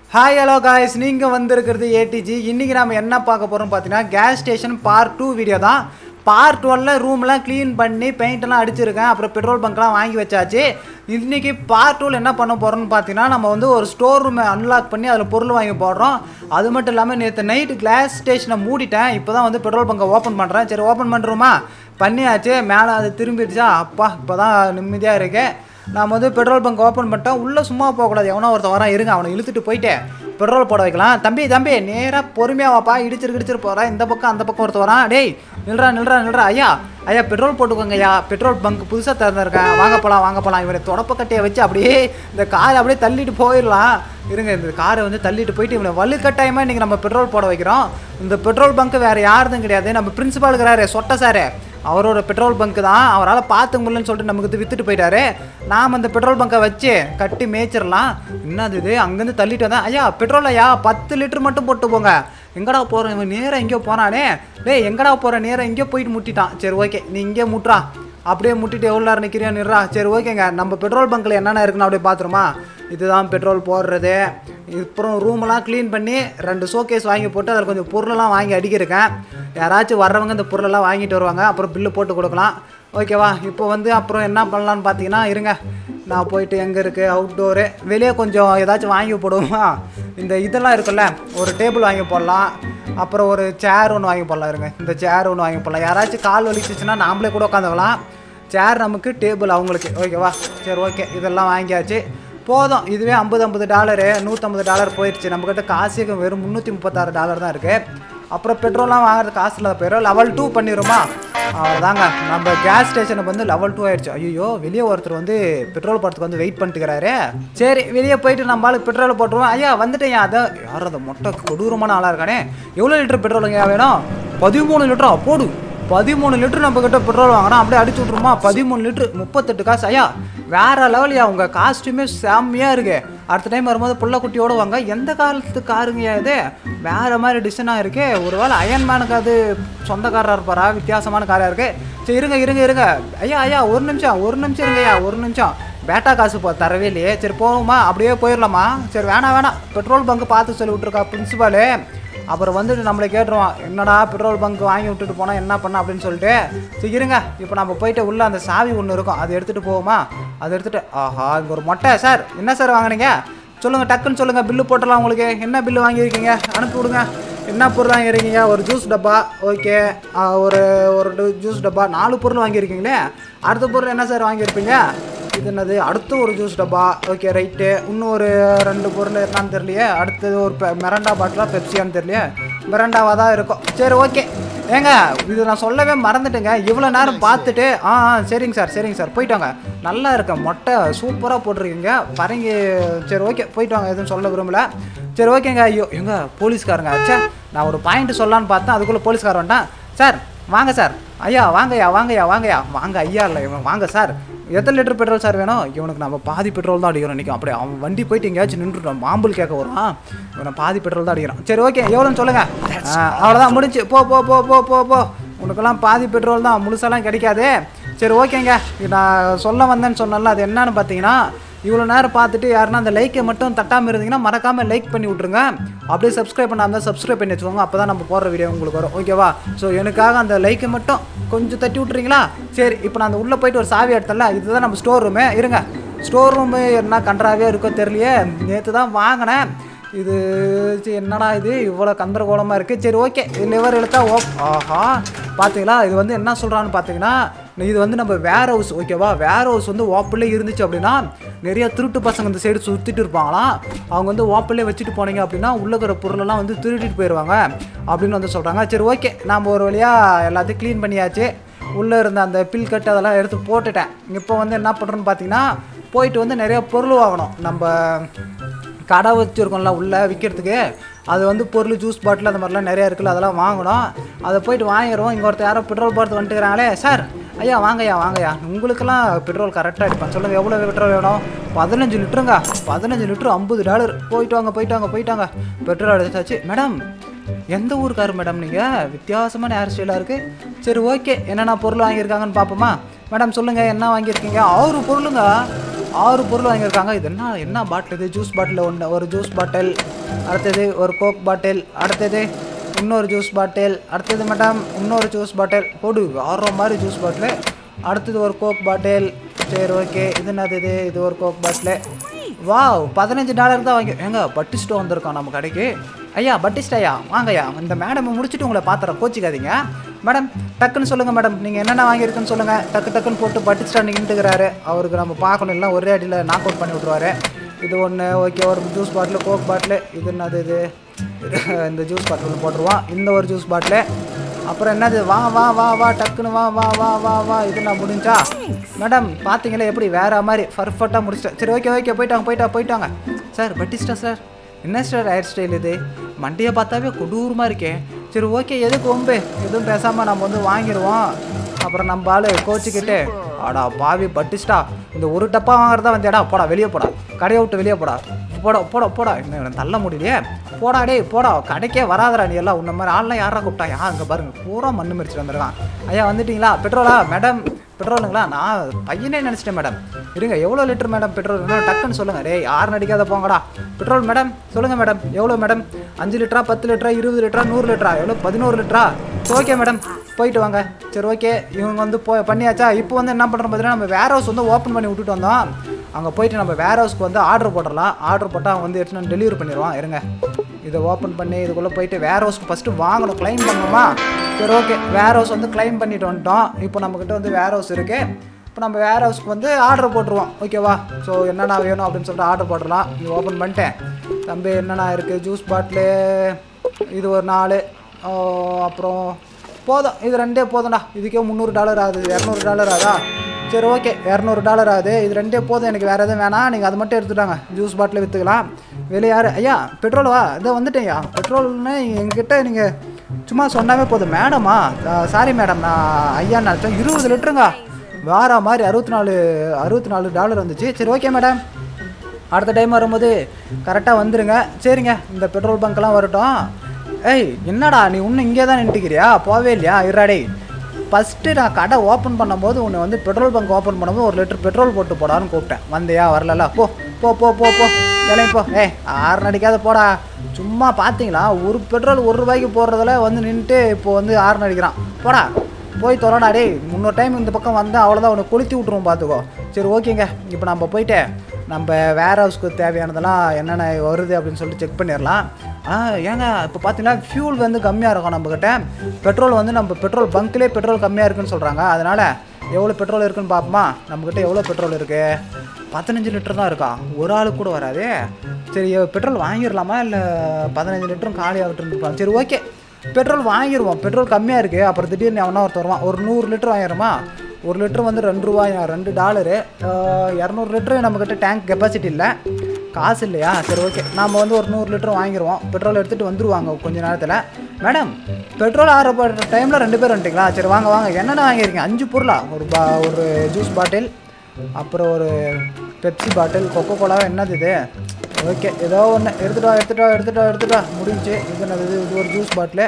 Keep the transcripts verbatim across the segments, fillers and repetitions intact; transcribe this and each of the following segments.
Hi hello guys, நீங்க வந்திருக்கிறது A T G. இன்னைக்கு நாம என்ன பார்க்க போறோம் பாத்தீங்கன்னா gas station part two video தான். part one ல ரூம்லாம் க்ளீன் பண்ணி பெயிண்ட் எல்லாம் அடிச்சிருக்கேன். அப்புறம் பெட்ரோல் பங்க்லாம் வாங்கி வச்சாச்சு. இன்னைக்கு part two ல என்ன பண்ண போறோம்னு பாத்தீங்கன்னா நம்ம வந்து ஒரு ஸ்டோர் ரூமை அன்லாக் பண்ணி அதுல பொருள் வாங்கி போடுறோம். அது மட்டும் இல்லாம நேத்து நைட் கிளாஸ் ஸ்டேஷனை மூடிட்டேன். இப்போதான் வந்து பெட்ரோல் பங்கை ஓபன் பண்றேன். சரி ஓபன் பண்றோமா? பண்ணியாச்சு. மேலே அது திரும்பிடுச்சா? அப்பா இப்போதான் நிம்மதியா இருக்கு. நாம் வந்து பெட்ரோல் பங்க் ஓப்பன் பண்ணிட்டோம். உள்ளே சும்மா போகக்கூடாது. எவனோ ஒருத்தன் வரான், இருங்க அவனை இழுத்துட்டு போயிட்டு பெட்ரோல் போட வைக்கலாம். தம்பி தம்பி நேராக பொறுமையாக வாப்பா, இடிச்சிரு இடிச்சிரு போகிறான். இந்த பக்கம் அந்த பக்கம் ஒருத்தர் வரான். டேய் நில்றா நில்றா நில்றா ஐயா ஐயா பெட்ரோல் போட்டுக்கோங்க ஐயா, பெட்ரோல் பங்க் புதுசாக திறந்துருக்கேன், வாங்க போகலாம் வாங்க போகலாம். இவனை தொடப்பக்கட்டையை வச்சு அப்படியே இந்த காரை அப்படியே தள்ளிட்டு போயிடலாம். இருங்க இந்த காரை வந்து தள்ளிட்டு போயிட்டு இவனை வலுக்கட்டாயமாக இன்றைக்கி நம்ம பெட்ரோல் போட வைக்கிறோம். இந்த பெட்ரோல் பங்க் வேறு யாருதும் கிடையாது, நம்ம பிரின்சிபால் இருக்கிறாரு சொட்ட சாரு, அவரோட பெட்ரோல் பங்க் தான். அவரால் பார்த்து முடியலன்னு சொல்லிட்டு நமக்கு வித்துட்டு போயிட்டாரு. நாம் அந்த பெட்ரோல் பங்கை வச்சு கட்டி மேய்ச்சிடலாம். என்னது இது அங்கேருந்து தள்ளிட்டு வந்தேன். ஐயா பெட்ரோல் ஐயா பத்து லிட்டர் மட்டும் போட்டு போங்க. எங்கடா போகிறேன் இவன் நேராக எங்கேயோ போனானே. டேய் எங்கடா போகிறேன் நேராக எங்கேயோ போயிட்டு முட்டிட்டான். சரி ஓகே நீ இங்கே முட்டுறா, அப்படியே முட்டிட்டு எவ்வளோ நேரம் நிற்கிறியா நிறா. சரி ஓகேங்க நம்ம பெட்ரோல் பங்கில் என்னென்ன இருக்குன்னு அப்படியே பார்த்துருமா. இதுதான் பெட்ரோல் போடுறது. அப்புறம் ரூமெல்லாம் க்ளீன் பண்ணி ரெண்டு ஷோகேஸ் வாங்கி போட்டு அதில் கொஞ்சம் பொருளெல்லாம் வாங்கி அடிக்கிருக்கேன். யாராச்சும் வர்றவங்க இந்த பொருளெல்லாம் வாங்கிட்டு வருவாங்க, அப்புறம் பில்லு போட்டு கொடுக்கலாம். ஓகேவா? இப்போ வந்து அப்புறம் என்ன பண்ணலான்னு பார்த்தீங்கன்னா இருங்க நான் போயிட்டு எங்கே இருக்குது அவுட்டோரு வெளியே கொஞ்சம் ஏதாச்சும் வாங்கி போடுவோமா. இந்த இதெல்லாம் இருக்குல்ல, ஒரு டேபிள் வாங்கி போடலாம், அப்புறம் ஒரு சேர் ஒன்று வாங்கி போடலாம். இருங்க இந்த சேர் ஒன்று வாங்கி போடலாம். யாராச்சும் கால் வலிச்சிச்சுன்னா நாமளே கூட உட்காந்துக்கலாம். சேர் நமக்கு, டேபிள் அவங்களுக்கு. ஓகேவா? சரி ஓகே இதெல்லாம் வாங்கியாச்சு போதும். இதுவே ஐம்பது ஐம்பது டாலரு நூற்றம்பது டாலர் போயிடுச்சு. நம்மக்கிட்ட காசு வெறும் முந்நூற்றி முப்பத்தாறு டாலர் தான் இருக்குது. அப்புறம் பெட்ரோல்லாம் வாங்குறது காசு இல்லாத போயிடும். லெவல் டூ பண்ணிடுமா? அவ்வளோதாங்க நம்ம கேஸ் ஸ்டேஷனுக்கு வந்து லெவல் டூ ஆயிடுச்சு. ஐயோ வெளியே ஒருத்தர் வந்து பெட்ரோல் போடுறதுக்கு வந்து வெயிட் பண்ணிட்டுக்கிறாரு. சரி வெளியே போயிட்டு நம்மளால பெட்ரோல் போட்டுருவோம். ஐயா வந்துட்டேன். அதை யார் அதை மொட்டை கொடூரமான ஆளாக இருக்கானே. எவ்வளோ லிட்டர் பெட்ரோலுங்க வேணும்? பதிமூணு லிட்டரா? போடு பதிமூணு லிட்டரு நம்ம கிட்ட பெட்ரோல் வாங்கினா அப்படியே அடிச்சு விட்ருமா. பதிமூணு லிட்டரு முப்பத்தெட்டு காசு. ஐயா வேற லெவல்யா, உங்கள் காஸ்ட்யூமே செம்மையாக இருக்கு. அடுத்த டைம் வரும்போது புள்ள குட்டியோடு வாங்க. எந்த காலத்து காருங்கய்யா இது? வேறு மாதிரி டிசைனாக இருக்கு. ஒருவேளை அயன்மேனுக்கு அது சொந்தக்காரராக இருப்பாரா? வித்தியாசமான காராக இருக்குது. சரி இருங்க இருங்க இருங்க ஐயா ஐயா ஒரு நிமிஷம் ஒரு நிமிஷம் இருங்கய்யா ஒரு நிமிஷம். பேட்டா காசு போ தரவே இல்லையே. சரி போகுமா? அப்படியே போயிடலாமா? சரி வேணாம் வேணாம் பெட்ரோல் பங்கு பார்த்து சொல்லி விட்ருக்கா பிரின்சிபாலு. அப்புறம் வந்துட்டு நம்மளை கேட்டுருவான், என்னடா பெட்ரோல் பங்க் வாங்கி விட்டுட்டு போனால் என்ன பண்ண அப்படின்னு சொல்லிட்டு. சரி இருங்க இப்போ நம்ம போயிட்டு உள்ளே அந்த சாவி ஒன்று இருக்கும், அதை எடுத்துகிட்டு போவோமா? அதை எடுத்துகிட்டு ஆஹா இங்கே ஒரு மொட்டை. சார் என்ன சார் வாங்கினீங்க சொல்லுங்கள், டக்குன்னு சொல்லுங்கள். பில்லு போட்டலாம். உங்களுக்கு என்ன பில்லு வாங்கியிருக்கீங்க அனுப்பி விடுங்க. என்ன பொருள் வாங்கியிருக்கீங்க? ஒரு ஜூஸ் டப்பா. ஓகே ஒரு ஒரு ஜூஸ் டப்பா. நாலு பொருள் வாங்கியிருக்கீங்களே. அடுத்த பொருள் என்ன சார் வாங்கியிருப்பீங்க? இது என்னது? அடுத்து ஒரு ஜூஸ் டப்பா. Okay right. இன்னும் ஒரு ரெண்டு பொருள் என்னன்னு தெரியலையே. அடுத்தது ஒரு மெரண்டா பாட்டிலா பெப்சியான்னு தெரியலையே. மெரண்டாவாக தான் இருக்கும். சரி ஓகே ஏங்க இது நான் சொல்லவே மறந்துட்டேங்க. இவ்வளோ நேரம் பார்த்துட்டு ஆ ஆ சரிங்க சார் சரிங்க சார் போயிட்டு வாங்க. நல்லா இருக்கேன் மொட்டை சூப்பராக போட்டிருக்கீங்க பரங்கி. சரி ஓகே போயிட்டு வாங்க, எதுவும் சொல்ல விரும்பல. சரி ஓகேங்க. ஐயோ எங்க போலீஸ்காரங்க ஆச்சா. நான் ஒரு பாயிண்ட் சொல்லலான்னு பார்த்தேன், அதுக்குள்ளே போலீஸ்காரன் வந்துட்டான். சார் வாங்க சார். ஐயா வாங்கய்யா வாங்கய்யா வாங்கய்யா வாங்க. ஐயா இல்லை இவன் வாங்க சார். எத்தனை லிட்டர் பெட்ரோல் சார் வேணும்? இவனுக்கு நம்ம பாதி பெட்ரோல் தான் அடிக்கிறோம் இன்றைக்கி. அப்படியே அவன் வண்டி போயிட்டு எங்கேயாச்சும் நின்றுட்டோம், மாம்புல் கேட்க வரும். இவனை பாதி பெட்ரோல் தான் அடிக்கிறான். சரி ஓகே எவ்வளோன்னு சொல்லுங்கள். அவ்வளோதான் முடிஞ்சு. போ போ போ போ போ போ உனக்கெல்லாம் பாதி பெட்ரோல் தான், முழுசாலாம் கிடைக்காது. சரி ஓகேங்க நான் சொல்ல வந்தேன்னு சொன்னால அது என்னன்னு பார்த்தீங்கன்னா இவ்வளோ நேரம் பார்த்துட்டு யாருன்னா அந்த லைக்கை மட்டும் தட்டாமல் இருந்தீங்கன்னா மறக்காமல் லைக் பண்ணி விட்ருங்க. அப்படியே சப்ஸ்கிரைப் பண்ணாமல் சப்ஸ்கிரைப் பண்ணி வச்சுக்கோங்க, அப்போ தான் நம்ம போடுற வீடியோ உங்களுக்கு வரும். ஓகேவா? ஸோ எனக்காக அந்த லைக்கை மட்டும் கொஞ்சம் தட்டி விட்றீங்களா? சரி இப்போ நான் அந்த உள்ளே போயிட்டு ஒரு சாவி எடுத்தல, இதுதான் நம்ம ஸ்டோர் ரூமு. இருங்க ஸ்டோர் ரூமு என்ன கன்றாவே இருக்கோ தெரியலையே. நேற்று தான் வாங்கினேன் இது. என்னடா இது இவ்வளோ கந்தரகோலமாக இருக்குது. சரி ஓகே லிவர் எழுத்தா ஓ ஆஹா பார்த்தீங்களா இது வந்து என்ன சொல்கிறான்னு பார்த்தீங்கன்னா இது வந்து நம்ம வேர் ஹவுஸ். ஓகேவா? வேர் ஹவுஸ் வந்து ஓப்பன்லே இருந்துச்சு அப்படின்னா நிறைய திருட்டு பசங்க இந்த சைடு சுற்றிட்டு இருப்பாங்களாம். அவங்க வந்து ஓப்பன்லே வச்சுட்டு போனீங்க அப்படின்னா உள்ளே இருக்கிற பொருளெல்லாம் வந்து திருடிட்டு போயிடுவாங்க அப்படின்னு வந்து சொல்கிறாங்க. சரி ஓகே நாம் ஒரு வழியாக எல்லாத்தையும் க்ளீன் பண்ணியாச்சு. உள்ளே இருந்த அந்த பில் கட்டு அதெல்லாம் எடுத்து போட்டுட்டேன். இப்போ வந்து என்ன பண்ணுறோன்னு பார்த்தீங்கன்னா போயிட்டு வந்து நிறைய பொருள் வாங்கணும். நம்ம கடை வச்சுருக்கோம்ல உள்ளே விற்கிறதுக்கு, அது வந்து பொருள் ஜூஸ் பாட்டில் அந்த மாதிரிலாம் நிறையா இருக்குல்ல, அதெல்லாம் வாங்கணும். அதை போயிட்டு வாங்கிடுவோம். இங்கே ஒருத்தர் யாரோ பெட்ரோல் போடுறது வந்துட்டுக்கிறாங்களே. சார் ஐயா வாங்கய்யா வாங்கய்யா உங்களுக்கெல்லாம் பெட்ரோல் கரெக்டாக அடிப்பேன். சொல்லுங்கள் எவ்வளோ பெட்ரோல் வேணும்? பதினஞ்சு லிட்டருங்க. பதினஞ்சு லிட்டரு ஐம்பது டாலர். போயிட்டு வாங்க போயிட்டு வாங்க போயிட்டாங்க பெட்ரோல் அடிச்சாச்சு. மேடம் எந்த ஊருக்காரு மேடம் நீங்கள்? வித்தியாசமான ஹேர் ஸ்டைலாக இருக்குது. சரி ஓகே என்னென்ன பொருள் வாங்கியிருக்காங்கன்னு பார்ப்போமா? மேடம் சொல்லுங்கள் என்ன வாங்கியிருக்கீங்க? ஆறு பொருளுங்க. ஆறு பொருள் வாங்கியிருக்காங்க. இது என்ன என்ன பாட்டில் இது? ஜூஸ் பாட்டில் ஒன்று, ஒரு ஜூஸ் பாட்டில், அடுத்தது ஒரு கோக் பாட்டில், அடுத்தது இன்னொரு ஜூஸ் பாட்டில், அடுத்தது மேடம் இன்னொரு ஜூஸ் பாட்டில், போடு ஆறு மாதிரி ஜூஸ் பாட்டில், அடுத்தது ஒரு கோக் பாட்டில். சரி ஓகே, இது என்னது இது? இது ஒரு கோக் பாட்டில். வாவ், பதினஞ்சு டாலர் தான் வாங்கி. ஏங்க பட்டிஸ்டோ வந்திருக்கோம் நம்ம கடைக்கு. ஐயா பட்டிஸ்ட் ஐயா வாங்கய்யா. இந்த மேடம் முடிச்சுட்டு உங்களை பார்த்துறேன், கோச்சிக்காதீங்க மேடம். டக்குன்னு சொல்லுங்கள் மேடம், நீங்கள் என்னென்ன வாங்கியிருக்குன்னு சொல்லுங்கள். டக்கு டக்குன்னு போட்டு பட்டிஸ்டா நின்றுக்கிறாரு. அவருக்கு நம்ம பார்க்கணும், இல்லை ஒரே அடியில் நாக் அவுட் பண்ணி விட்ருவாரு. இது ஒன்று ஓகே. ஒரு ஜூஸ் பாட்டில், கோக் பாட்டில். இது என்னது இது? இந்த ஜூஸ் பாட்டில் போட்டுருவோம். இந்த ஒரு ஜூஸ் பாட்டில். அப்புறம் என்னது? வா வா வா வா டக்குன்னு வா வா வா வா வா. இது நான் முடிஞ்சா மேடம்? பார்த்தீங்களா எப்படி வேறு மாதிரி பர்ஃபெக்டாக முடிச்சிட்டேன். சரி ஓகே ஓகே, போயிட்டாங்க போயிட்டா போயிட்டாங்க சார். பட்டிஸ்டா சார், என்ன சார் ஹேர் ஸ்டைல் இது? மண்டியை பார்த்தாவே கொடூரமாக இருக்கே. சரி ஓகே, எதுக்கு ஒம்பு? எதுவும் பேசாமல் நம்ம வந்து வாங்கிடுவோம். அப்புறம் நம்ம ஆள் கோச்சிக்கிட்டு, ஆடா பாவி பட்டிஸ்டா, இந்த ஒரு டப்பா வாங்குறதா வந்தேடா, போடா வெளியே போடா, கடையை விட்டு வெளியே போடா, போடா போடா போடா. இன்னும் தள்ள முடியலையே, போடா டே போடா, கடைக்கே வராதரா நீ எல்லாம். உன்ன மாதிரி ஆள்லாம் யாரா கூப்பிட்டா? யா அங்கே பாருங்க, பூரா மண்ணு மறிச்சிட்டு வந்துருக்கான். ஐயா வந்துட்டிங்களா? பெட்ரோலா மேடம்? பெட்ரோலுங்களா? நான் பையனே நினச்சிட்டேன் மேடம். இருங்க, எவ்வளோ லிட்டர் மேடம் பெட்ரோல்? டக்குன்னு சொல்லுங்கள். டே யாரும் நடிக்காத போங்கடா. பெட்ரோல் மேடம் சொல்லுங்கள் மேடம், எவ்வளோ மேடம்? அஞ்சு லிட்டரா, பத்து லிட்டரா, இருபது லிட்டரா, நூறு லிட்டரா, எவ்வளோ? பதினோரு லிட்டரா? ஓகே மேடம், போயிட்டு வாங்க. சரி ஓகே, இவங்க வந்து போ பண்ணியாச்சா? இப்போ வந்து என்ன பண்ணுறோம் பார்த்தீங்கன்னா, நம்ம வேர் ஹவுஸ் வந்து ஓப்பன் பண்ணி விட்டுட்டு வந்தோம். அங்கே போயிட்டு நம்ம வேர் ஹவுஸ்க்கு வந்து ஆர்டர் போட்டுடலாம். ஆர்டர் போட்டால் அவங்க வந்து எடுத்துன்னு டெலிவரி பண்ணிடுவான். இருங்க, இதை ஓப்பன் பண்ணி இதுக்குள்ளே போயிட்டு வேர் ஹவுஸ்க்கு ஃபஸ்ட்டு வாங்கணும், கிளைம் பண்ணணுமா? சரி ஓகே, வேர் ஹவுஸ் வந்து கிளைம் பண்ணிட்டு வந்துட்டோம். இப்போ நம்மக்கிட்ட வந்து வேர் ஹவுஸ் இருக்குது. இப்போ நம்ம வேர் ஹவுஸ்க்கு வந்து ஆர்டர் போட்டுருவோம். ஓகேவா? ஸோ என்னென்ன வேணும் அப்படின்னு சொல்லிட்டு ஆர்டர் போட்டுடலாம். இது ஓப்பன் பண்ணிட்டேன். தம்பி என்னென்ன இருக்குது? ஜூஸ் பாட்டிலு இது ஒரு நாலு, அப்புறம் போதும், இது ரெண்டே போதும்டா. இதுக்கே முந்நூறு டாலர் ஆகுது, இரநூறு டாலர் ஆகுதா? சரி ஓகே, இரநூறு டாலர் ஆகுது. இது ரெண்டே போதும், எனக்கு வேறு எதுவும் வேணாம். நீங்கள் அது மட்டும் எடுத்துட்டாங்க. ஜூஸ் பாட்டில் விற்றுக்கலாம். வெளியே யார்? ஐயா பெட்ரோல் வா, இதை வந்துட்டேன்யா. பெட்ரோல்னு எங்கிட்ட நீங்கள் சும்மா சொன்னாவே போதும். மேடமா? சாரி மேடம், நான் ஐயா நினச்சேன். இருபது லிட்டருங்க வேற மாதிரி அறுபத்தி நாலு அறுபத்தி நாலு டாலர் வந்துச்சு. சரி ஓகே மேடம், அடுத்த டைம் வரும்போது கரெக்டாக வந்துடுங்க. சரிங்க, இந்த பெட்ரோல் பங்க்லாம் வரட்டும். ஏய் என்னடா நீ இன்னும் இங்கே தான் நின்றுக்கிறியா? போவே இல்லையா? இறாடே, ஃபஸ்ட்டு நான் கடை ஓப்பன் பண்ணும்போது உன்னை வந்து பெட்ரோல் பங்க் ஓப்பன் பண்ணும்போது ஒரு லிட்டர் பெட்ரோல் போட்டு போடான்னு கூப்பிட்டேன். வந்தியா? வரலல்ல? போ போ போ போ போ கிளம்பி போ. ஏய் ஆறு நடிக்காத போடா. சும்மா பார்த்தீங்களா, ஒரு பெட்ரோல் ஒரு ரூபாய்க்கு போடுறதுல வந்து நின்றுட்டு இப்போ வந்து ஆறு நடிக்கிறான். போடா போய் தொலைடா. டே முன்னொரு டைம் இந்த பக்கம் வந்தால் அவ்வளோதான், உன்னை கொளுத்தி விட்ருவோம் பார்த்துக்கோ. சரி ஓகேங்க, இப்போ நம்ம போயிட்டு நம்ம வேர் ஹவுஸ்க்கு தேவையானதெல்லாம் என்னென்ன வருது அப்படின்னு சொல்லிட்டு செக் பண்ணிடலாம். ஆ ஏங்க இப்போ பார்த்தீங்கன்னா ஃபியூல் வந்து கம்மியாக இருக்கும் நம்மக்கிட்ட. பெட்ரோல் வந்து நம்ம பெட்ரோல் பங்க்லேயே பெட்ரோல் கம்மியாக இருக்குதுன்னு சொல்கிறாங்க. அதனால் எவ்வளோ பெட்ரோல் இருக்குதுன்னு பார்ப்போமா? நம்மக்கிட்ட எவ்வளோ பெட்ரோல் இருக்குது? பதினஞ்சு லிட்டர் தான் இருக்கா? ஒரு ஆள் கூட வராது. சரி பெட்ரோல் வாங்கிடலாமா, இல்லை பதினஞ்சு லிட்டரும் காலி ஆகிட்டு? சரி ஓகே, பெட்ரோல் வாங்கிடுவோம். பெட்ரோல் கம்மியாக இருக்குது. அப்புறம் திடீர்னு அவனா ஒருத்தர் வருவான். ஒரு நூறு லிட்டர் வாங்கிடுமா? ஒரு லிட்டர் வந்து ரெண்டு ரூபாயா, ரெண்டு டாலரு. இரநூறு லிட்டரு நம்மக்கிட்ட டேங்க் கெப்பாசிட்டி இல்லை, காசு இல்லையா? சரி ஓகே, நாம் வந்து ஒரு நூறு லிட்டர் வாங்கிடுவோம். பெட்ரோல் எடுத்துகிட்டு வந்துடுவாங்க கொஞ்சம் நேரத்தில். மேடம் பெட்ரோல் ஆறப்படுற டைமில் ரெண்டு பேர் வந்துட்டிங்களா? சரி வாங்க வாங்க. என்னென்ன வாங்கியிருக்கீங்க? அஞ்சு பொருளா? ஒரு பா ஒரு ஜூஸ் பாட்டில், அப்புறம் ஒரு பெப்சி பாட்டில், கொக்கோ கோலா. என்னது இது? ஓகே, ஏதோ ஒன்று எடுத்துட்டா எடுத்துட்டா எடுத்துட்டா எடுத்துட்டா முடிஞ்சு. இது என்னது? இது ஒரு ஜூஸ் பாட்டில்.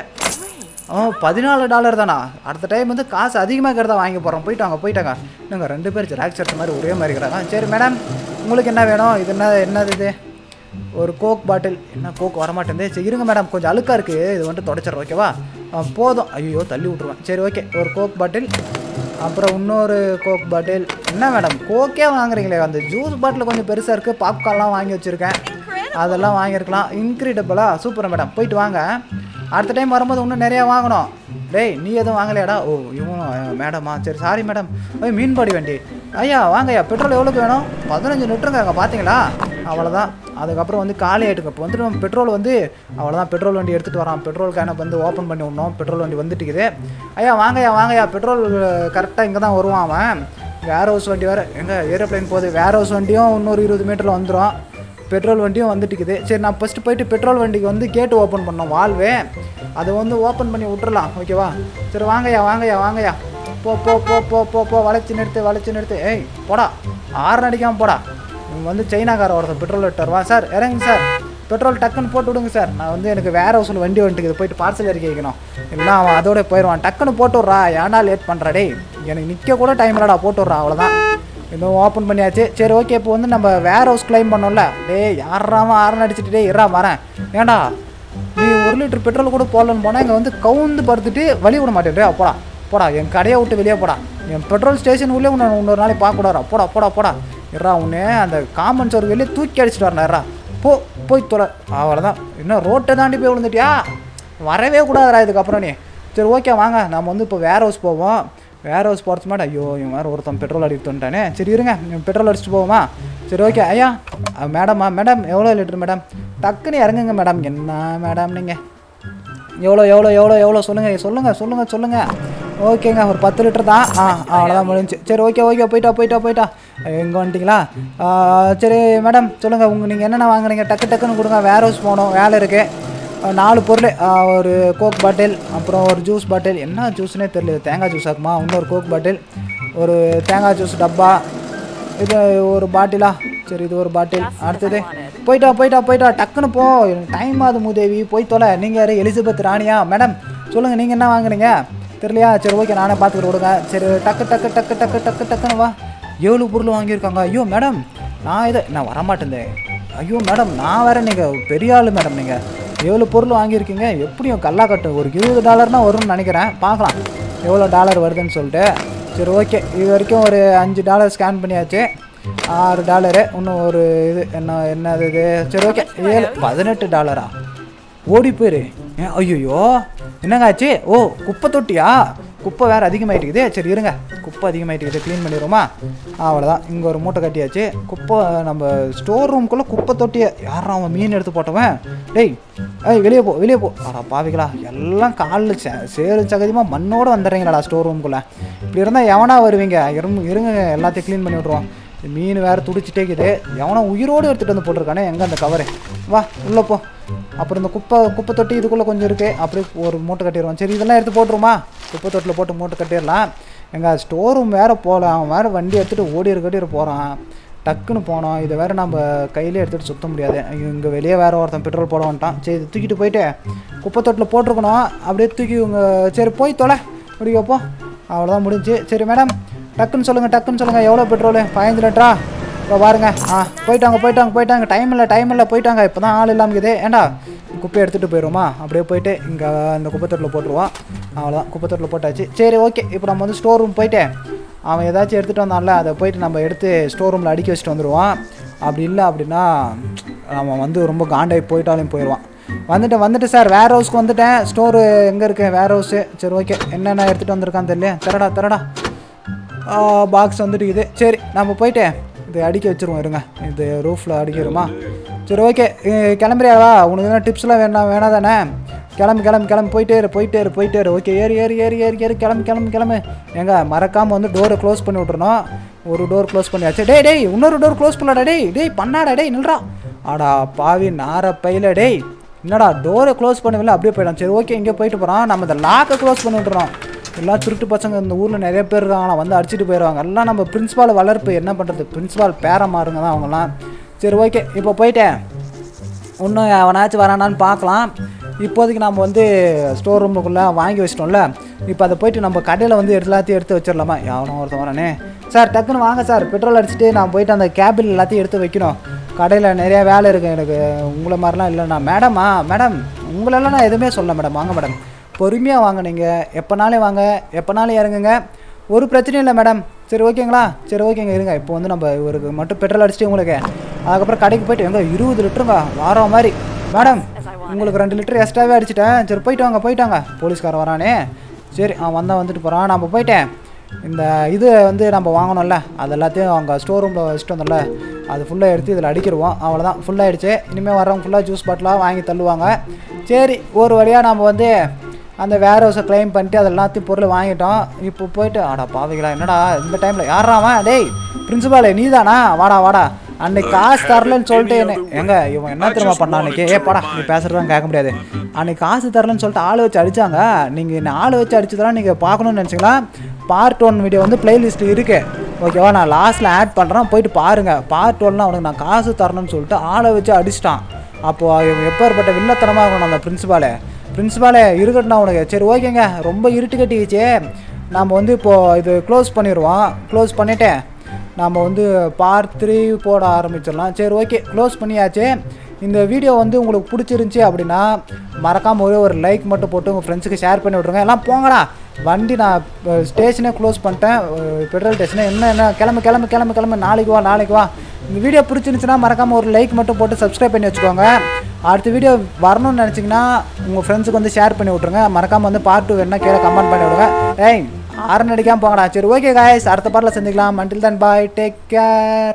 ஆ பதினாலு டாலர் தானா? அடுத்த டைம் வந்து காசு அதிகமாக இருக்கிறதா வாங்கி போகிறோம். போயிட்டாங்க போயிட்டாங்க. நாங்கள் ரெண்டு பேர் ஜெராக்ஸ் எடுத்த மாதிரி ஒரே மாதிரி இருக்கிறாங்க. சரி மேடம், உங்களுக்கு என்ன வேணும்? இது என்ன என்னது இது? ஒரு கோக் பாட்டில். என்ன கோக் வரமாட்டேங்குது? சரி இருங்க மேடம், கொஞ்சம் அழுக்காக இருக்குது, இது வந்துட்டு தொடச்சிட்றோம். ஓகேவா? போதும். ஐயோ தள்ளி விட்ருவேன். சரி ஓகே, ஒரு கோக் பாட்டில், அப்புறம் இன்னொரு கோக் பாட்டில். என்ன மேடம் கோக்கே வாங்குறீங்களே? அந்த ஜூஸ் பாட்டில் கொஞ்சம் பெருசாக இருக்குது. பாப்கார்ன்லாம் வாங்கி வச்சுருக்கேன், அதெல்லாம் வாங்கியிருக்கலாம். இன்க்ரெடிபிளா? சூப்பர் மேடம், போயிட்டு வாங்க. அடுத்த டைம் வரும்போது இன்னும் நிறையா வாங்கணும். டேய் நீ எதுவும் வாங்கலையாடா? ஓ இவனும் மேடமா? சரி சாரி மேடம். ஓய் மீன்பாடி வண்டி. ஐயா வாங்கய்யா. பெட்ரோல் எவ்வளோக்கு வேணும்? பதினஞ்சு லிட்டருங்க. அங்கே பார்த்தீங்களா? அவ்வளோதான். அதுக்கப்புறம் வந்து காலி ஆகிட்டுங்க. இப்போ வந்துட்டு நம்ம பெட்ரோல் வந்து அவ்வளோதான். பெட்ரோல் வண்டி எடுத்துகிட்டு வரான். பெட்ரோல் கேனை வந்து ஓப்பன் பண்ணி விடணும். பெட்ரோல் வண்டி வந்துட்டுக்குது. ஐயா வாங்கய்யா வாங்கய்யா. பெட்ரோல் கரெக்டாக இங்கே தான் வருவான் அவன். வேர் ஹவுஸ் வண்டி வேறு எங்கே ஏரோப்ளைன் போகுது. வேர் ஹவுஸ் வண்டியும் இன்னொரு இருபது மீட்டரில் வந்துடும். பெட்ரோல் வண்டியும் வந்துட்டுக்குது. சரி நான் ஃபஸ்ட்டு போயிட்டு பெட்ரோல் வண்டிக்கு வந்து கேட்டு ஓப்பன் பண்ணோம், வால்வே அதை வந்து ஓப்பன் பண்ணி விட்டுறலாம். ஓகேவா? சரி வாங்கய்யா வாங்கய்யா வாங்கய்யா. போ போ போ போ போ போ வளைச்சி நிறுத்து வளைச்சி நிறுத்து. ஏய் போடா, ஆறு அடிக்காமல் போடா. இவங்க வந்து சைனாக்கார ஒருத்தர் பெட்ரோல் விட்டு வருவான். சார் இறங்குங்க சார், பெட்ரோல் டக்குன்னு போட்டு விடுங்க சார். நான் வந்து எனக்கு வேர் ஹவுஸில் வண்டி வந்துட்டுக்குது, போயிட்டு பார்சல் இறக்கி வைக்கணும். இல்லைனா அவன் அதோட போயிடுவான். டக்குன்னு போட்டு விட்றா, ஏன்டா லேட் பண்ணுறா? டேய் எனக்கு நிற்க கூட டைம் இல்லடா, போட்டு விட்றா. அவ்வளோதான். இன்னும் ஓப்பன் பண்ணியாச்சு. சரி ஓகே, இப்போ வந்து நம்ம வேர் ஹவுஸ் கிளைம் பண்ணோம்ல. டேய் யாராம ஆரன் அடிச்சுட்டு டே இறா வரேன். ஏன்டா நீ ஒரு லிட்டர் பெட்ரோல் கூட போடலன்னு போனால் இங்கே வந்து கவுந்து படுத்துட்டு வழி விட மாட்டேன். போடா போடா என் கடையை விட்டு வெளியே போடா. என் பெட்ரோல் ஸ்டேஷன் உள்ளே உன்னை இன்னொரு நாளைக்கு பார்க்கக்கூடாரா. போடா போடா போடா இறா உன்னே அந்த காமன் சோறு வெளியே தூக்கி அடிச்சுட்டு வரேன். இறா போ போய் தொலை. அவ்வளோதான். இன்னும் ரோட்டை தாண்டி போய் விழுந்துட்டியா? வரவே கூடாதுரா இதுக்கப்புறம் நீ. சரி ஓகே வாங்க நம்ம வந்து இப்போ வேர் ஹவுஸ் போவோம். வேர் ஹவுஸ் போகிறது மாட்டேன். ஐயோ இவன் வேறு ஒருத்தன் பெட்ரோல் அடிக்கிட்டு வந்துட்டானே. சரி இருங்க பெட்ரோல் அடிச்சுட்டு போவோமா? சரி ஓகே. ஐயா மேடம்மா மேடம் எவ்வளோ லிட்டர் மேடம்? டக்குன்னு இறங்குங்க மேடம். என்ன மேடம் நீங்கள் எவ்வளோ எவ்வளோ எவ்வளோ எவ்வளோ சொல்லுங்கள் சொல்லுங்கள் சொல்லுங்கள் சொல்லுங்கள். ஓகேங்க ஒரு பத்து லிட்டர் தான். ஆ அவ்வளோதான் முடிஞ்சு. சரி ஓகே ஓகே போயிட்டா போயிட்டா போயிட்டா எங்கே வந்துட்டிங்களா? சரி மேடம் சொல்லுங்கள் உங்கள் நீங்கள் என்னென்ன வாங்குறீங்க? டக்கு டக்குன்னு கொடுங்க. வேர் ஹவுஸ் போகணும் வேலை இருக்குது. நாலு பொருள், ஒரு கோக் பாட்டில், அப்புறம் ஒரு ஜூஸ் பாட்டில். என்ன ஜூஸ்னே தெரியல. தேங்காய் ஜூஸ் ஆகுமா? இன்னொரு கோக் பாட்டில், ஒரு தேங்காய் ஜூஸ் டப்பா, இது ஒரு பாட்டிலா? சரி இது ஒரு பாட்டில். அடுத்தது போயிட்டா போயிட்டா போயிட்டா டக்குன்னு போ. டைம் ஆகுது மூதேவி போய் தொலை. நீங்கள் யார் எலிசபெத் ராணியா? மேடம் சொல்லுங்கள் நீங்கள் என்ன வாங்குறீங்க தெரியலையா? சரி ஓகே நானே பார்த்துக்கிட்டு விடுங்க. சரி டக்கு டக்கு டக்கு டக்கு டக்கு டக்குன்னு வா. ஏழு பொருள் வாங்கியிருக்காங்க. ஐயோ மேடம் நான் இதை நான் வரமாட்டேன். ஐயோ மேடம் நான் வேறு நீங்கள் பெரிய ஆள் மேடம். நீங்கள் எவ்வளோ பொருள் வாங்கியிருக்கீங்க? எப்படியும் கல்லா கட்டு ஒரு இருபது டாலர்னால் வரும்னு நினைக்கிறேன். பார்க்கலாம் எவ்வளோ டாலர் வருதுன்னு சொல்லிட்டு. சரி ஓகே இது வரைக்கும் ஒரு அஞ்சு டாலர் ஸ்கேன் பண்ணியாச்சு. ஆறு டாலரு இன்னும் ஒரு இது என்ன என்னது இது? சரி ஓகே ஏழு பதினெட்டு டாலரா? ஓடி போயிரு. ஏன் ஐயோ என்னங்க ஆச்சு? ஓ குப்பை தொட்டியா? குப்பை வேறு அதிகமாகிட்டுக்குது. சரி இருங்க குப்பை அதிகமாகிட்டுக்குது க்ளீன் பண்ணிடுவோமா? அவ்வளோதான். இங்கே ஒரு மூட்டை கட்டியாச்சு. குப்பை நம்ம ஸ்டோர் ரூம்குள்ளே குப்பை தொட்டியை யாரும் அவன் மீன் எடுத்து போட்டவன். டேய் ஏய் வெளியே போ வெளியே போ. அடா பாவிங்களா எல்லாம் காலில் சே சேரு சகதியமாக மண்ணோடு வந்துடுறீங்களாடா ஸ்டோர் ரூம்குள்ளே. இப்படி இருந்தால் எவனா வருவீங்க? இரும் இருங்க எல்லாத்தையும் க்ளீன் பண்ணி விட்ருவோம். மீன் வேறு துடிச்சிட்டே இருக்குது. எவனா உயிரோடு எடுத்துகிட்டு வந்து போட்டிருக்கானே. எங்கே அந்த கவரு? வா உள்ளே போ. அப்புறம் இந்த குப்பை குப்பை தொட்டி இதுக்குள்ளே கொஞ்சம் இருக்குது. அப்படியே ஒரு மூட்டை கட்டிடுவோம். சரி இதெல்லாம் எடுத்து போட்டுருமா? குப்பை தொட்டில் போட்டு மூட்டை கட்டிடலாம். எங்கள் ஸ்டோர் ரூம் வேறு போகலாம். அவன் வேறு வண்டி எடுத்துகிட்டு ஓடிரு கட்டிட்டு போகிறான். டக்குன்னு போனோம். இதை வேறு நம்ம கையிலே எடுத்துகிட்டு சுற்ற முடியாது. இங்கே வெளியே வேறு ஒருத்தன் பெட்ரோல் போட வந்துட்டான். சரி இது தூக்கிட்டு போயிட்டு குப்பை தொட்டில் போட்டிருக்கணும். அப்படியே தூக்கி இவங்க சரி போய் தொலை முடிய வைப்போ. அவ்வளோதான் முடிஞ்சு. சரி மேடம் டக்குன்னு சொல்லுங்கள் டக்குன்னு சொல்லுங்கள் எவ்வளோ பெட்ரோலு? பதினஞ்சு லிட்டரா? இப்போ பாருங்க. ஆ போயிட்டாங்க போயிட்டாங்க போயிட்டாங்க. டைம் இல்லை டைம் இல்லை போயிட்டாங்க. இப்போ தான் ஆள் இல்லாமல் இருக்குது. ஏண்டா குப்பையை எடுத்துகிட்டு போயிடுவோமா? அப்படியே போயிட்டு இங்கே இந்த குப்பை தொட்டில் போட்டுருவோம். அவ்வளோதான் குப்பை தொட்டில் போட்டாச்சு. சரி ஓகே இப்போ நம்ம வந்து ஸ்டோர் ரூம் போயிட்டு அவன் ஏதாச்சும் எடுத்துகிட்டு வந்தான்ல அதை போயிட்டு நம்ம எடுத்து ஸ்டோர் ரூமில் அடுக்கி வச்சுட்டு வந்துடுவான். அப்படி இல்லை அப்படின்னா அவன் வந்து ரொம்ப காண்டாகி போயிட்டாலும் போயிடுவான். வந்துட்டு வந்துட்டு சார் வேர் ஹவுஸ்க்கு வந்துட்டேன். ஸ்டோரு எங்கே இருக்குது? வேர் ஹவுஸு. சரி ஓகே என்னென்ன எடுத்துகிட்டு வந்திருக்கான்னு தெரியல. தரடா தரடா பாக்ஸ் வந்துட்டு இது. சரி நம்ம போயிட்டு இது அடிக்க வச்சுருவோம். இருங்க இது ரூஃபில் அடிக்கிறோமா? சரி ஓகே கிளம்புறியாவா? உனக்கு எதனா டிப்ஸ்லாம் வேணா வேணா தானே? கிளம்பு கிளம்பு கிளம்பு போயிட்டே இரு போயிட்டே இரு போயிட்டே இரு. ஓகே ஏறி ஏறி ஏறி ஏறி ஏறி கிளம்பு கிளம்பு கிளம்பு. எங்க மறக்காமல் வந்து டோரை க்ளோஸ் பண்ணி விட்றணும். ஒரு டோர் க்ளோஸ் பண்ணியாச்சு. டேய் டேய் இன்னொரு டோர் க்ளோஸ் பண்ணாடா. டேய் டேய் பண்ணாடா. டேய் நில்றா. ஆடா பாவி நார பையில. டேய் என்னடா டோரை க்ளோஸ் பண்ணவில்லை அப்படியே போயிடும். சரி ஓகே இங்கே போயிட்டு போகிறோம். நம்ம இந்த லாக்கை க்ளோஸ் பண்ணி விட்றோம். எல்லாம் திருட்டு பசங்க இந்த ஊரில் நிறைய பேர் இருக்காங்களா வந்து அடிச்சுட்டு போயிடுவாங்க. எல்லாம் நம்ம பிரின்ஸிபால் வளர்ப்பு என்ன பண்ணுறது? பிரின்ஸிபால் பேர மாறுங்க தான் அவங்களாம். சரி ஓகே இப்போ போயிட்டேன். இன்னும் அவனாச்சும் வரானான்னு பார்க்கலாம். இப்போதைக்கு நம்ம வந்து ஸ்டோர் ரூமுக்குள்ளே வாங்கி வச்சிட்டோம்ல. இப்போ அதை போயிட்டு நம்ம கடையில் வந்து எல்லாத்தையும் எடுத்து வச்சிடலாமா? எவனோ ஒருத்தன் வரானே. சார் டக்குன்னு வாங்க சார் பெட்ரோல் அடிச்சுட்டு நான் போயிட்டு அந்த கேபிள் எல்லாத்தையும் எடுத்து வைக்கணும். கடையில் நிறையா வேலை இருக்குது எனக்கு. உங்களை மாதிரிலாம் இல்லைண்ணா. மேடமா மேடம் உங்களெல்லாம் நான் எதுவுமே சொல்ல மேடம். வாங்க மேடம் பொறுமையாக வாங்க. நீங்கள் எப்போனாலும் வாங்க எப்போனாலும் இறங்குங்க. ஒரு பிரச்சனையும் இல்லை மேடம். சரி ஓகேங்களா? சரி ஓகேங்க இருங்க. இப்போ வந்து நம்ம இவருக்கு மட்டும் பெட்ரோல் அடிச்சுட்டு உங்களுக்கு அதுக்கப்புறம் கடைக்கு போய்ட்டு எங்கே இருபது லிட்டருங்க வார மாதிரி. மேடம் உங்களுக்கு ரெண்டு லிட்டர் எக்ஸ்ட்ராவே அடிச்சிட்டேன். சரி போயிட்டு வாங்க போயிட்டு வாங்க. போலீஸ்காரன் வரானே. சரி அவன் வந்தால் வந்துட்டு போகிறான். நம்ம போயிட்டேன் இந்த இது வந்து நம்ம வாங்கணும்ல அது எல்லாத்தையும் அவங்க ஸ்டோர் ரூமில் வச்சுட்டு வந்தோம்ல அது ஃபுல்லாக எடுத்து இதில் அடிக்கிடுவோம். அவ்வளோதான் ஃபுல்லாகிடுச்சு. இனிமேல் வரவங்க ஃபுல்லாக ஜூஸ் பாட்டிலாக வாங்கி தள்ளுவாங்க. சரி ஒரு வழியாக நம்ம வந்து அந்த வேர் ஹவுஸை கிளைம் பண்ணிட்டு அது எல்லாத்தையும் பொருள் வாங்கிட்டோம். இப்போ போயிட்டு ஆடா பாவிங்களா என்னடா இந்த டைமில் யாராவன்? டேய் பிரின்சிபாலே நீ தானா? வாடா வாடா. அன்னைக்கு காசு தரலன்னு சொல்லிட்டு என்ன எங்க இவன் என்ன திரும்ப பண்ணா அன்னைக்கு? ஏ படா நீ பேசுறதுலாம் கேட்க முடியாது. அன்னைக்கு காசு தரலன்னு சொல்லிட்டு ஆள் வச்சு அடித்தாங்க. நீங்கள் என்ன ஆள் வச்சு அடிச்சதெல்லாம் நீங்கள் பார்க்கணுன்னு நினச்சிங்களா? பார்ட் ஒன் வீடியோ வந்து பிளேலிஸ்ட் இருக்குது ஓகேவா? நான் லாஸ்ட்டில் ஆட் பண்ணுறேன் போயிட்டு பாருங்கள். பார்ட் ஒன்லாம் அவனுக்கு நான் காசு தரணும்னு சொல்லிட்டு ஆளை வச்சு அடிச்சிட்டான். அப்போது இவன் எப்பேற்பட்ட வில்லத்தனமாக இருக்கணும் அந்த பிரின்சிபாலே. பிரின்சிபாலே இருக்கட்டும்னா உனக்கு. சரி ஓகேங்க ரொம்ப இருட்டு கட்டிக்கிச்சு. நம்ம வந்து இப்போது இது க்ளோஸ் பண்ணிடுவோம். க்ளோஸ் பண்ணிவிட்டு நம்ம வந்து பார்ட் த்ரீ போட ஆரம்பிச்சிடலாம். சரி ஓகே, க்ளோஸ் பண்ணியாச்சு. இந்த வீடியோ வந்து உங்களுக்கு பிடிச்சிருந்துச்சி அப்படின்னா மறக்காமல் ஒரே ஒரு லைக் மட்டும் போட்டு உங்கள் ஃப்ரெண்ட்ஸுக்கு ஷேர் பண்ணி விட்ருங்க. எல்லாம் போங்கடா, வண்டி நான் ஸ்டேஷனே க்ளோஸ் பண்ணிட்டேன், பெட்ரோல் ஸ்டேஷனே. என்ன என்ன கிளம்பு கிளம்பு கிளம்பு கிளம்பு நாளைக்கு வா நாளைக்கு வா. இந்த வீடியோ பிடிச்சிருந்துச்சுன்னா மறக்காமல் ஒரு லைக் மட்டும் போட்டு சப்ஸ்கிரைப் பண்ணி வச்சுக்கோங்க. அடுத்த வீடியோ வரணும்னு நினச்சிங்கன்னா உங்கள் ஃப்ரெண்ட்ஸுக்கு வந்து ஷேர் பண்ணி விட்ருங்க. மறக்காமல் வந்து பார்ட் டூ வேணா கீழே கமெண்ட் பண்ணி விடுங்க. ஏய் ஆறு அடிக்காமல் போங்கடா. சரி ஓகே காய்ஸ், அடுத்த பார்ட்டில் சந்திக்கலாம். Until then bye, take care.